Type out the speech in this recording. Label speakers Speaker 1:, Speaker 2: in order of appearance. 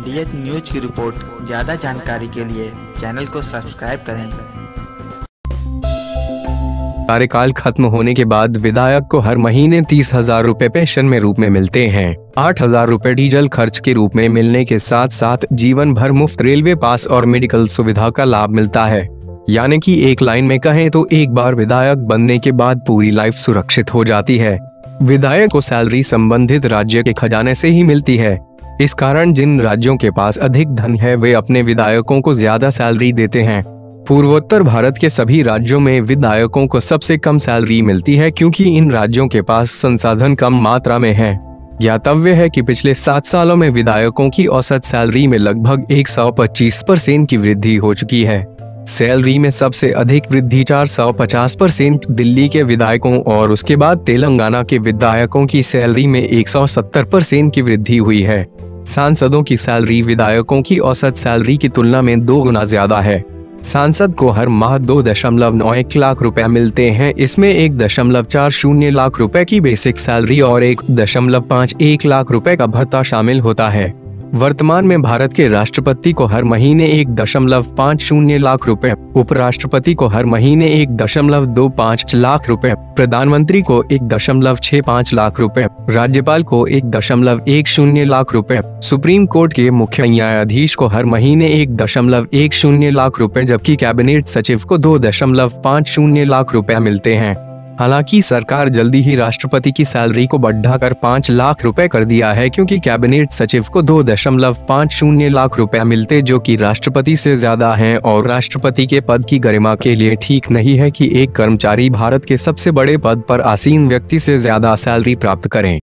Speaker 1: IDH news की report. ज़्यादा जानकारी के लिए चैनल को सब्सक्राइब करें।
Speaker 2: कार्यकाल खत्म होने के बाद विधायक को हर महीने 30,000 रुपए पेंशन में रूप में मिलते हैं। 8,000 रुपए डीजल खर्च के रूप में मिलने के साथ साथ जीवन भर मुफ्त रेलवे पास और मेडिकल सुविधा का लाभ मिलता है। यानी कि एक लाइन में कहें तो एक बार विधायक बनने के बाद पूरी लाइफ सुरक्षित हो जाती है। विधायक को सैलरी संबंधित राज्य के खजाने से ही मिलती है। इस कारण जिन राज्यों के पास अधिक धन है वे अपने विधायकों को ज्यादा सैलरी देते हैं। पूर्वोत्तर भारत के सभी राज्यों में विधायकों को सबसे कम सैलरी मिलती है क्योंकि इन राज्यों के पास संसाधन कम मात्रा में है। ज्ञातव्य है कि पिछले 7 सालों में विधायकों की औसत सैलरी में लगभग 125% की वृद्धि हो चुकी है। सैलरी में सबसे अधिक वृद्धि 450% दिल्ली के विधायकों और उसके बाद तेलंगाना के विधायकों की सैलरी में 170% की वृद्धि हुई है। सांसदों की सैलरी विधायकों की औसत सैलरी की तुलना में 2 गुना ज्यादा है। सांसद को हर माह 2.91 लाख रुपए मिलते हैं। इसमें 1.40 लाख रुपए की बेसिक सैलरी और 1.51 लाख रुपए का भत्ता शामिल होता है। वर्तमान में भारत के राष्ट्रपति को हर महीने 1.50 लाख रुपए, उपराष्ट्रपति को हर महीने 1.25 लाख रुपए, प्रधानमंत्री को 1.65 लाख रुपए, राज्यपाल को 1.10 लाख रुपए, सुप्रीम कोर्ट के मुख्य न्यायाधीश को हर महीने 1.10 लाख रुपए जबकि कैबिनेट सचिव को 2.50 लाख रुपए मिलते हैं। हालांकि सरकार जल्दी ही राष्ट्रपति की सैलरी को बढ़ाकर 5 लाख रुपए कर दिया है क्योंकि कैबिनेट सचिव को 2.50 लाख रुपए मिलते जो कि राष्ट्रपति से ज्यादा हैं और राष्ट्रपति के पद की गरिमा के लिए ठीक नहीं है कि एक कर्मचारी भारत के सबसे बड़े पद पर आसीन व्यक्ति से ज्यादा सैलरी प्राप्त करें।